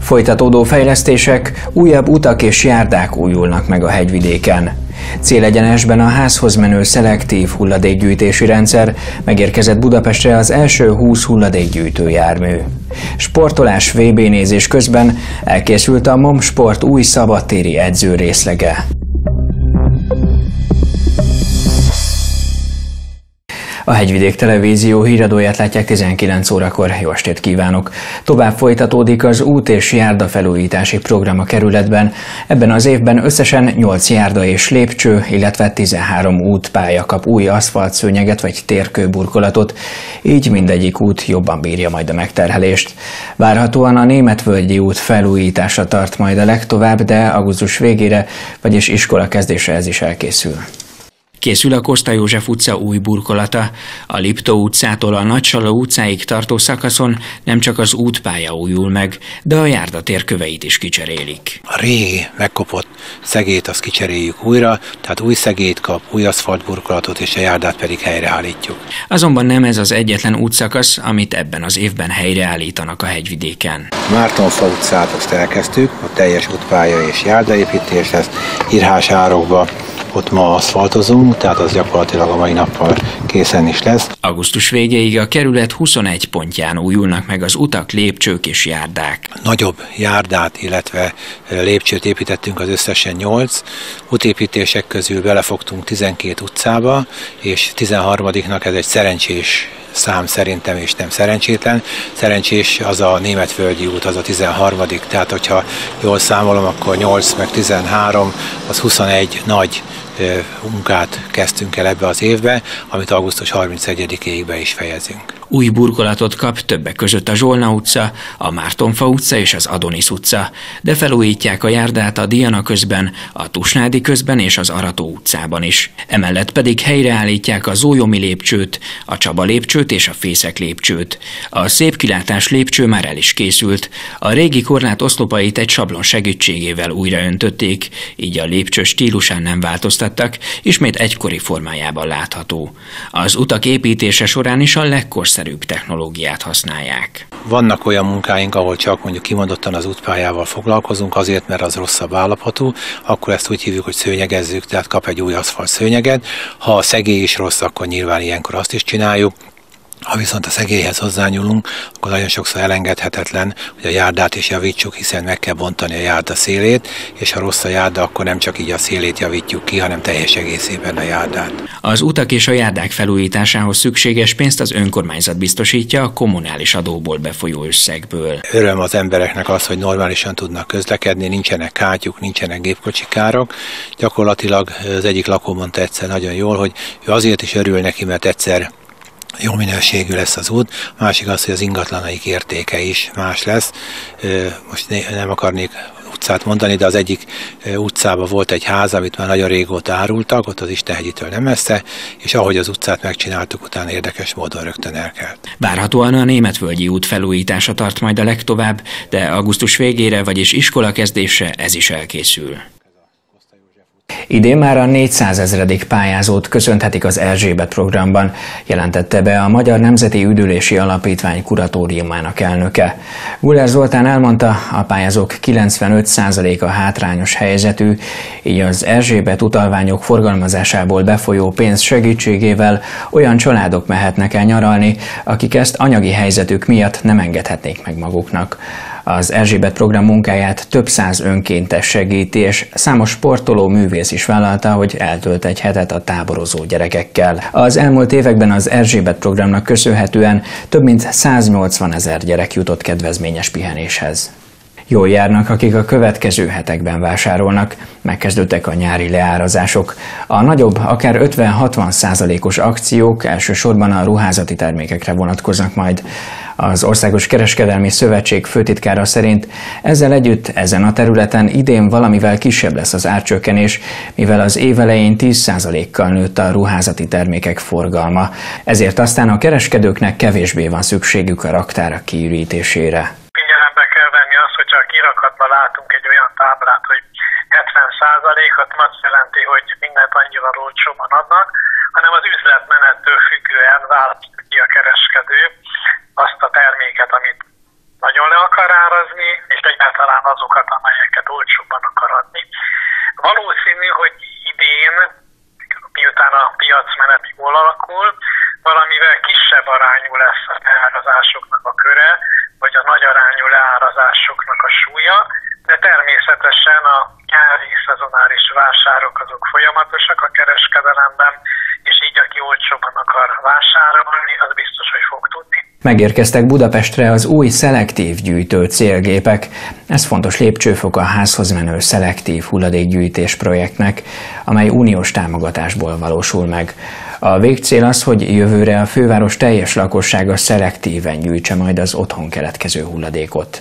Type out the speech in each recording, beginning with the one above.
Folytatódó fejlesztések, újabb utak és járdák újulnak meg a hegyvidéken. Célegyenesben a házhoz menő szelektív hulladékgyűjtési rendszer, megérkezett Budapestre az első 20 hulladékgyűjtő jármű. Sportolás VB nézés közben elkészült a MOM Sport új szabadtéri edző részlege. A Hegyvidék Televízió híradóját látják 19 órakor. Jó estét kívánok! Tovább folytatódik az út- és járdafelújítási program a kerületben. Ebben az évben összesen 8 járda és lépcső, illetve 13 útpálya kap új aszfaltszőnyeget vagy térkőburkolatot, így mindegyik út jobban bírja majd a megterhelést. Várhatóan a Németvölgyi út felújítása tart majd a legtovább, de augusztus végére, vagyis iskola kezdésre ez is elkészül. Készül a Koszta József utca új burkolata. A Liptó utcától a Nagysaló utcáig tartó szakaszon nem csak az útpálya újul meg, de a járdatér köveit is kicserélik. A régi, megkopott szegélyt azt kicseréljük újra, tehát új szegélyt kap, új aszfaltburkolatot, és a járdát pedig helyreállítjuk. Azonban nem ez az egyetlen útszakasz, amit ebben az évben helyreállítanak a hegyvidéken. Mártonfa utcát azt elkezdtük, a teljes útpálya és járdaépítés lesz, Irhás-árokba. Ott ma aszfaltozunk, tehát az gyakorlatilag a mai nappal készen is lesz. Augusztus végéig a kerület 21 pontján újulnak meg az utak, lépcsők és járdák. Nagyobb járdát, illetve lépcsőt építettünk, az összesen 8. Útépítések közül belefogtunk 12 utcába, és 13-nak ez egy szerencsés szám szerintem, és nem szerencsétlen. Szerencsés az a Németvölgyi út, az a 13. Tehát, hogyha jól számolom, akkor 8 meg 13, az 21 nagy munkát kezdtünk el ebbe az évbe, amit augusztus 31-ig be is fejezünk. Új burkolatot kap többek között a Zsolna utca, a Mártonfa utca és az Adonis utca, de felújítják a járdát a Diana közben, a Tusnádi közben és az Arató utcában is. Emellett pedig helyreállítják a Zólyomi lépcsőt, a Csaba lépcsőt és a Fészek lépcsőt. A Szép kilátás lépcső már el is készült. A régi korlát oszlopait egy sablon segítségével újraöntötték, így a lépcső stílusán nem változtattak, ismét egykori formájában látható. Az utak építése során is a legkorszerűbb technológiát használják. Vannak olyan munkáink, ahol csak mondjuk kimondottan az útpályával foglalkozunk, azért, mert az rosszabb állapotú, akkor ezt úgy hívjuk, hogy szőnyegezzük, tehát kap egy új aszfalt szőnyeget. Ha a szegély is rossz, akkor nyilván ilyenkor azt is csináljuk. Ha viszont a szegélyhez hozzányúlunk, akkor nagyon sokszor elengedhetetlen, hogy a járdát is javítsuk, hiszen meg kell bontani a járda szélét, és ha rossz a járda, akkor nem csak így a szélét javítjuk ki, hanem teljes egészében a járdát. Az utak és a járdák felújításához szükséges pénzt az önkormányzat biztosítja a kommunális adóból befolyó összegből. Öröm az embereknek az, hogy normálisan tudnak közlekedni, nincsenek kátyuk, nincsenek gépkocsikárok. Gyakorlatilag az egyik lakó mondta egyszer nagyon jól, hogy ő azért is örül neki, mert egyszer jó minőségű lesz az út, másik az, hogy az ingatlanaik értéke is más lesz. Most nem akarnék utcát mondani, de az egyik utcában volt egy ház, amit már nagyon régóta árultak, ott az Istenhegyitől nem messze, és ahogy az utcát megcsináltuk, utána érdekes módon rögtön elkelt. Várhatóan a Németvölgyi út felújítása tart majd a legtovább, de augusztus végére, vagyis iskola kezdésre ez is elkészül. Idén már a 400 000. pályázót köszönhetik az Erzsébet programban, jelentette be a Magyar Nemzeti Üdülési Alapítvány kuratóriumának elnöke. Guller Zoltán elmondta, a pályázók 95%-a hátrányos helyzetű, így az Erzsébet utalványok forgalmazásából befolyó pénz segítségével olyan családok mehetnek el nyaralni, akik ezt anyagi helyzetük miatt nem engedhetnék meg maguknak. Az Erzsébet program munkáját több száz önkéntes segíti, és számos sportoló, művész is vállalta, hogy eltölt egy hetet a táborozó gyerekekkel. Az elmúlt években az Erzsébet programnak köszönhetően több mint 180 000 gyerek jutott kedvezményes pihenéshez. Jól járnak, akik a következő hetekben vásárolnak, megkezdődtek a nyári leárazások. A nagyobb, akár 50-60%-os akciók elsősorban a ruházati termékekre vonatkoznak majd. Az Országos Kereskedelmi Szövetség főtitkára szerint ezzel együtt ezen a területen idén valamivel kisebb lesz az árcsökkenés, mivel az év elején 10%-kal nőtt a ruházati termékek forgalma. Ezért aztán a kereskedőknek kevésbé van szükségük a raktárak kiürítésére. Figyelembe kell venni azt, hogyha a kirakatban látunk egy olyan táblát, hogy 70%-ot, azt jelenti, hogy mindent annyival olcsóban adnak, hanem az üzletmenettől függően választja ki a kereskedő azt a terméket, amit nagyon le akar árazni, és egy egyáltalán azokat, amelyeket olcsóbban akar adni. Valószínű, hogy idén, miután a piacmenet jól alakul, valamivel kisebb arányú lesz a leárazásoknak a köre, vagy a nagy arányú leárazásoknak a súlya, de természetesen a nyári szezonális vásárok azok folyamatosak a kereskedelemben, és így aki olcsóban akar vásárolni, az biztos, hogy fog tudni. Megérkeztek Budapestre az új szelektív gyűjtő célgépek. Ez fontos lépcsőfok a házhoz menő szelektív hulladékgyűjtés projektnek, amely uniós támogatásból valósul meg. A végcél az, hogy jövőre a főváros teljes lakossága szelektíven gyűjtse majd az otthon keletkező hulladékot.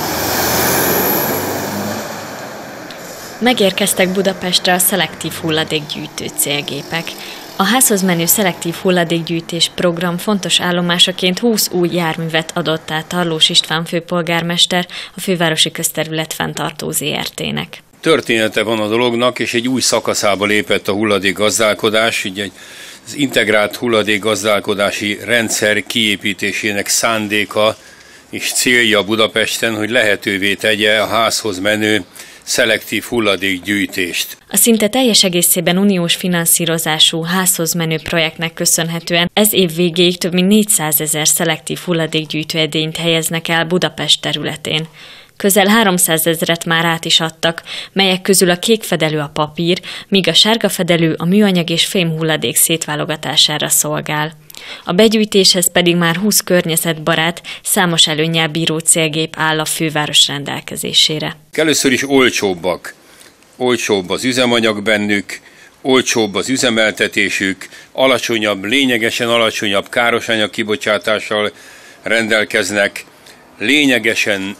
Megérkeztek Budapestre a szelektív hulladékgyűjtő célgépek. A házhoz menő szelektív hulladékgyűjtés program fontos állomásaként 20 új járművet adott át Tarlós István főpolgármester a Fővárosi Közterület Fenntartó Zrt-nek. Története van a dolognak, és egy új szakaszába lépett a hulladékgazdálkodás, így az integrált hulladékgazdálkodási rendszer kiépítésének szándéka és célja Budapesten, hogy lehetővé tegye a házhoz menő szelektív hulladékgyűjtést. A szinte teljes egészében uniós finanszírozású házhoz menő projektnek köszönhetően ez év végéig több mint 400 000 szelektív hulladékgyűjtő edényt helyeznek el Budapest területén. Közel 300 000-et már át is adtak, melyek közül a kék fedelő a papír, míg a sárga fedelő a műanyag és fém hulladék szétválogatására szolgál. A begyűjtéshez pedig már 20 környezetbarát, számos előnnyel bíró célgép áll a főváros rendelkezésére. Először is olcsóbbak. Olcsóbb az üzemanyag bennük, olcsóbb az üzemeltetésük, lényegesen alacsonyabb károsanyag kibocsátással rendelkeznek, lényegesen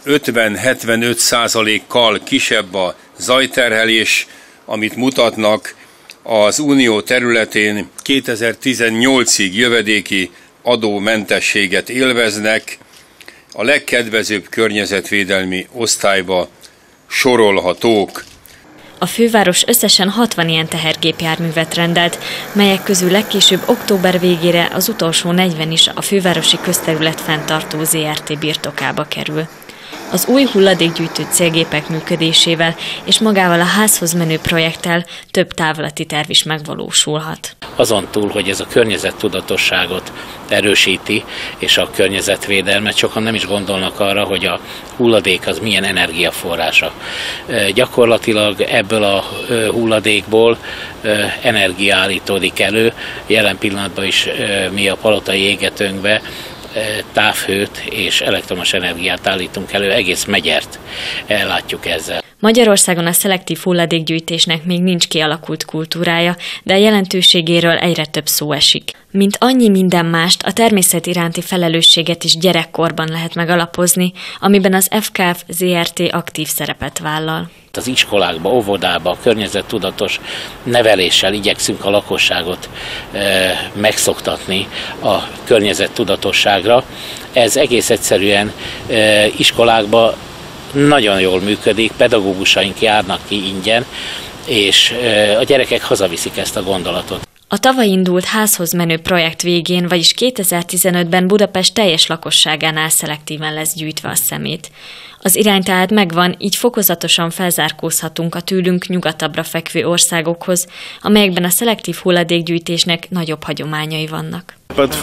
50-75%-kal kisebb a zajterhelés, amit mutatnak. Az unió területén 2018-ig jövedéki adómentességet élveznek, a legkedvezőbb környezetvédelmi osztályba sorolhatók. A főváros összesen 60 ilyen tehergépjárművet rendelt, melyek közül legkésőbb október végére az utolsó 40 is a Fővárosi Közterület Fenntartó Zrt. Birtokába kerül. Az új hulladékgyűjtő célgépek működésével és magával a házhoz menő projekttel több távlati terv is megvalósulhat. Azon túl, hogy ez a környezettudatosságot erősíti, és a környezetvédelmet, sokan nem is gondolnak arra, hogy a hulladék az milyen energiaforrása. Gyakorlatilag ebből a hulladékból energia állítódik elő. Jelen pillanatban is mi a palotai égetőnkbe távhőt és elektromos energiát állítunk elő, egész megyert ellátjuk ezzel. Magyarországon a szelektív hulladékgyűjtésnek még nincs kialakult kultúrája, de a jelentőségéről egyre több szó esik. Mint annyi minden mást, a természet iránti felelősséget is gyerekkorban lehet megalapozni, amiben az FKF Zrt. Aktív szerepet vállal. Az iskolákba, óvodába, környezettudatos neveléssel igyekszünk a lakosságot megszoktatni a környezettudatosságra. Ez egész egyszerűen iskolákba nagyon jól működik, pedagógusaink járnak ki ingyen, és a gyerekek hazaviszik ezt a gondolatot. A tavaly indult házhoz menő projekt végén, vagyis 2015-ben Budapest teljes lakosságánál szelektíven lesz gyűjtve a szemét. Az irány tehát megvan, így fokozatosan felzárkózhatunk a tőlünk nyugatabbra fekvő országokhoz, amelyekben a szelektív hulladékgyűjtésnek nagyobb hagyományai vannak.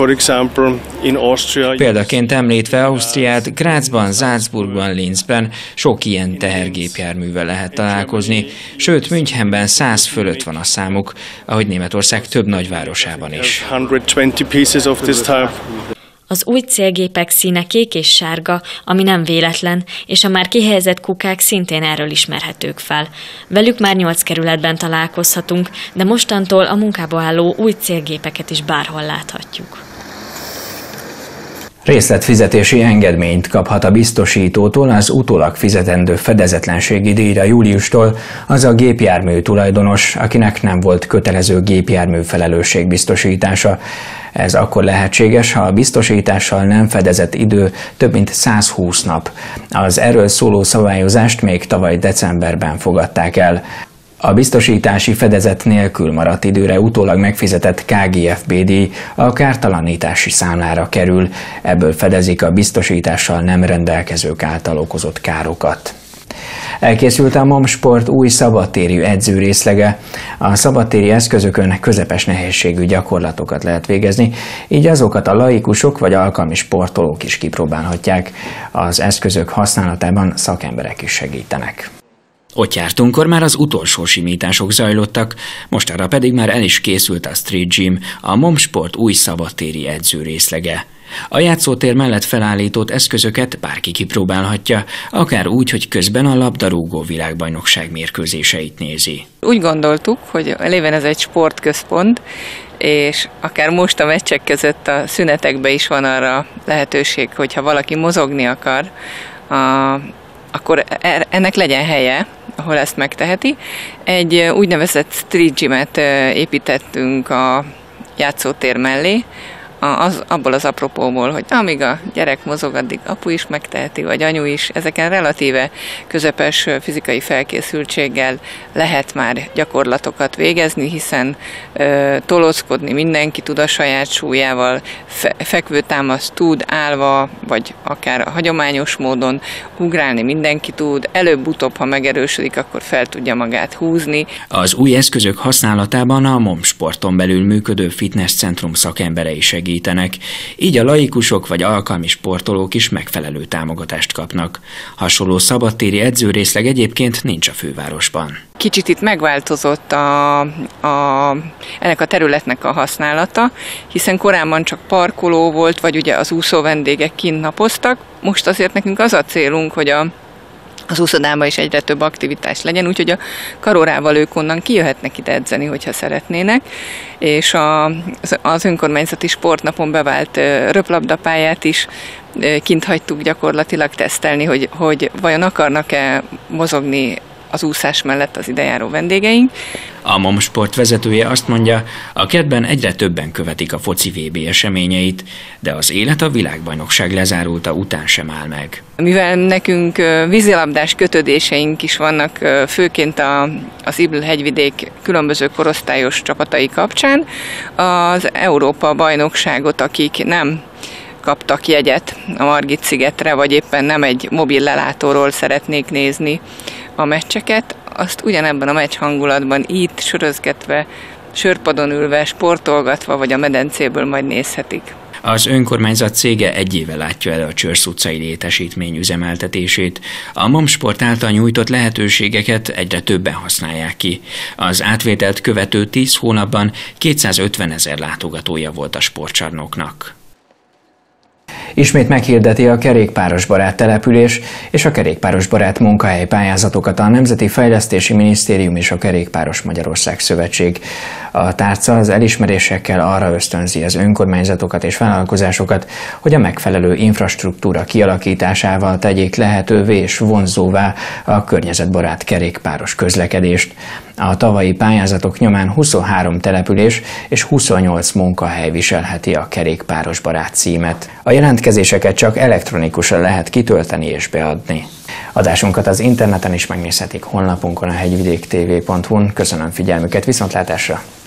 Példaként említve Ausztriát, Grazban, Salzburgban, Linzben sok ilyen tehergépjárművel lehet találkozni, sőt Münchenben 100 fölött van a számuk, ahogy Németország több nagyvárosában is. Az új célgépek színe kék és sárga, ami nem véletlen, és a már kihelyezett kukák szintén erről ismerhetők fel. Velük már 8 kerületben találkozhatunk, de mostantól a munkába álló új célgépeket is bárhol láthatjuk. Részletfizetési engedményt kaphat a biztosítótól az utólag fizetendő fedezetlenségi díjra júliustól az a gépjármű tulajdonos, akinek nem volt kötelező gépjármű felelősségbiztosítása. Ez akkor lehetséges, ha a biztosítással nem fedezett idő több mint 120 nap. Az erről szóló szabályozást még tavaly decemberben fogadták el. A biztosítási fedezet nélkül maradt időre utólag megfizetett KGFB-díj a kártalanítási számlára kerül, ebből fedezik a biztosítással nem rendelkezők által okozott károkat. Elkészült a MOM-sport új szabadtéri edzőrészlege. A szabadtéri eszközökön közepes nehézségű gyakorlatokat lehet végezni, így azokat a laikusok vagy alkalmi sportolók is kipróbálhatják. Az eszközök használatában szakemberek is segítenek. Ott jártunkkor már az utolsó simítások zajlottak, mostanra pedig már el is készült a Street Gym, a MOM-sport új szabadtéri edzőrészlege. A játszótér mellett felállított eszközöket bárki kipróbálhatja, akár úgy, hogy közben a labdarúgó világbajnokság mérkőzéseit nézi. Úgy gondoltuk, hogy lévén ez egy sportközpont, és akár most a meccsek között a szünetekben is van arra lehetőség, hogyha valaki mozogni akar, akkor ennek legyen helye, ahol ezt megteheti. Egy úgynevezett street gymet építettünk a játszótér mellé, abból az apropóból, hogy amíg a gyerek mozog, addig apu is megteheti, vagy anyu is. Ezeken relatíve közepes fizikai felkészültséggel lehet már gyakorlatokat végezni, hiszen tolózkodni mindenki tud a saját súlyával, fekvőtámaszt tud állva, vagy akár hagyományos módon ugrálni mindenki tud, előbb-utóbb, ha megerősödik, akkor fel tudja magát húzni. Az új eszközök használatában a MOM-sporton belül működő fitnesscentrum szakemberei segítenek, így a laikusok vagy alkalmi sportolók is megfelelő támogatást kapnak. Hasonló szabadtéri edzőrészleg egyébként nincs a fővárosban. Kicsit itt megváltozott ennek a területnek a használata, hiszen korábban csak parkoló volt, vagy ugye az úszó vendégek kint napoztak. Most azért nekünk az a célunk, hogy az úszodában is egyre több aktivitás legyen, úgyhogy a karórával ők onnan kijöhetnek ide edzeni, hogyha szeretnének, és az önkormányzati sportnapon bevált röplabdapályát is kint hagytuk gyakorlatilag tesztelni, hogy vajon akarnak-e mozogni az úszás mellett az idejáró vendégeink. A MOM-sport vezetője azt mondja, a kertben egyre többen követik a foci VB eseményeit, de az élet a világbajnokság lezárulta után sem áll meg. Mivel nekünk vízilabdás kötődéseink is vannak, főként az Ibl-hegyvidék különböző korosztályos csapatai kapcsán, az Európa-bajnokságot, akik nem kaptak jegyet a Margit-szigetre, vagy éppen nem egy mobil lelátóról szeretnék nézni a meccseket, azt ugyanebben a meccs hangulatban itt sörözgetve, sörpadon ülve, sportolgatva, vagy a medencéből majd nézhetik. Az önkormányzat cége egy éve látja el a Csörsz utcai létesítmény üzemeltetését. A MOM-sport által nyújtott lehetőségeket egyre többen használják ki. Az átvételt követő 10 hónapban 250 000 látogatója volt a sportcsarnoknak. Ismét meghirdeti a kerékpárosbarát település és a kerékpárosbarát munkahely pályázatokat a Nemzeti Fejlesztési Minisztérium és a Kerékpáros Magyarország Szövetség. A tárca az elismerésekkel arra ösztönzi az önkormányzatokat és vállalkozásokat, hogy a megfelelő infrastruktúra kialakításával tegyék lehetővé és vonzóvá a környezetbarát kerékpáros közlekedést. A tavalyi pályázatok nyomán 23 település és 28 munkahely viselheti a kerékpárosbarát címet. A jelentkezéseket csak elektronikusan lehet kitölteni és beadni. Adásunkat az interneten is megnézhetik honlapunkon, a hegyvidéktv.hu-n. Köszönöm figyelmüket, viszontlátásra!